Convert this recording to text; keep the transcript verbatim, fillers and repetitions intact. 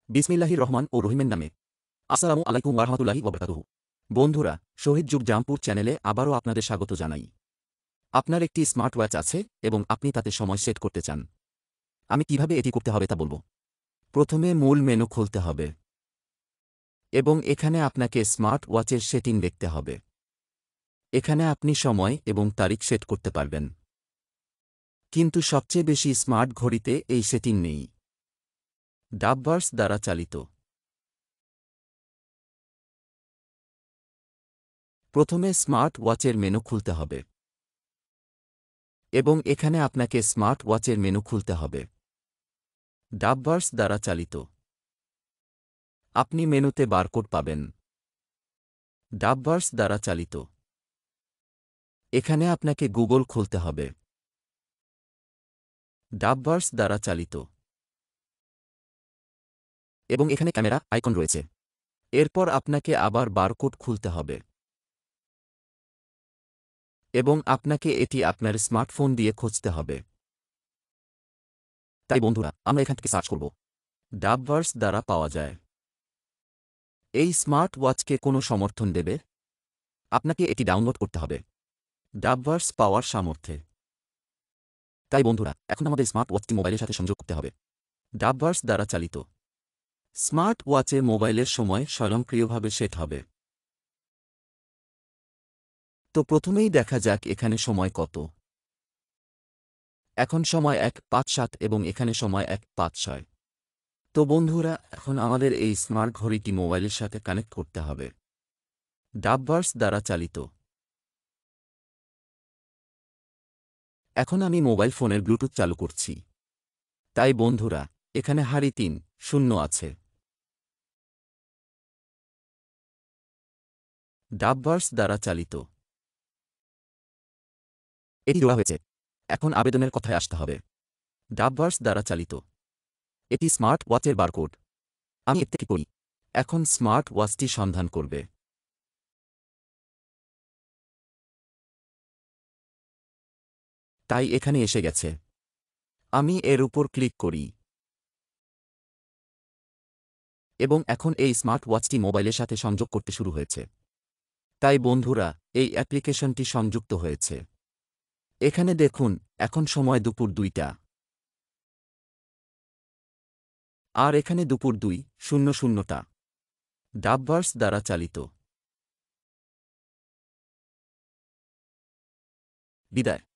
বিসমিল্লাহির রহমান ও রহিমের নামে। আসসালামু আলাইকুম ওয়া রাহমাতুল্লাহি ওয়া বারাকাতুহু। বন্ধুরা, শহীদ যুগ জামপুর চ্যানেলে আবারও আপনাদের স্বাগত জানাই। আপনার একটি স্মার্ট ওয়াচ আছে এবং আপনি তাতে সময় সেট করতে চান। আমি কিভাবে এটি করতে হবে তা বলব। প্রথমে মূল মেনু খুলতে হবে এবং এখানে আপনাকে স্মার্ট ওয়াচের সেটিং দেখতে হবে। এখানে আপনি সময় এবং তারিখ সেট করতে পারবেন। কিন্তু সবচেয়ে বেশি স্মার্ট ঘড়িতে এই সেটিং নেই। ডাবভার্স দ্বারা চালিত। প্রথমে স্মার্ট ওয়াচের মেনু খুলতে হবে এবং এখানে আপনাকে স্মার্ট ওয়াচের মেনু খুলতে হবে। ডাবভার্স দ্বারা চালিত। আপনি মেনুতে বারকোড পাবেন। ডাবভার্স দ্বারা চালিত। এখানে আপনাকে গুগল খুলতে হবে। ডাবভার্স দ্বারা চালিত। এবং এখানে ক্যামেরা আইকন রয়েছে। এরপর আপনাকে আবার বারকোড খুলতে হবে এবং আপনাকে এটি আপনার স্মার্টফোন দিয়ে খুঁজতে হবে। তাই বন্ধুরা, আমরা এখান থেকে সার্চ করব। ডাবভার্স দ্বারা পাওয়া যায়। এই স্মার্ট ওয়াচকে কোনো সমর্থন দেবে? আপনাকে এটি ডাউনলোড করতে হবে ডাবভার্স পাওয়ার সামর্থ্যে। তাই বন্ধুরা, এখন আমাদের স্মার্ট ওয়াচটি মোবাইলের সাথে সংযোগ করতে হবে। ডাবভার্স দ্বারা চালিত স্মার্ট ওয়াচে মোবাইলের সময় স্বয়ংক্রিয়ভাবে সেট হবে। তো প্রথমেই দেখা যাক এখানে সময় কত। এখন সময় এক পাঁচ সাত এবং এখানে সময় এক পাঁচ ছয়। তো বন্ধুরা, এখন আমাদের এই স্মার্ট ঘড়িটি মোবাইলের সাথে কানেক্ট করতে হবে ডাবভার্স দ্বারা চালিত। এখন আমি মোবাইল ফোনের ব্লুটুথ চালু করছি। তাই বন্ধুরা, এখানে হারি তিন শূন্য আছে। ডাবভার্স দ্বারা চালিত। এটি জোড়া হয়েছে। এখন আবেদনের কথায় আসতে হবে। ডাবভার্স দ্বারা চালিত। এটি স্মার্ট ওয়াচের বারকোড। আমি এর থেকে করি। এখন স্মার্ট ওয়াচটি সন্ধান করবে। তাই এখানে এসে গেছে। আমি এর উপর ক্লিক করি এবং এখন এই স্মার্ট ওয়াচটি মোবাইলের সাথে সংযোগ করতে শুরু হয়েছে। তাই বন্ধুরা, এই অ্যাপ্লিকেশনটি সংযুক্ত হয়েছে। এখানে দেখুন, এখন সময় দুপুর দুইটা আর এখানে দুপুর দুই শূন্য শূন্যটা। ডাবভার্স দ্বারা চালিত। বিদায়।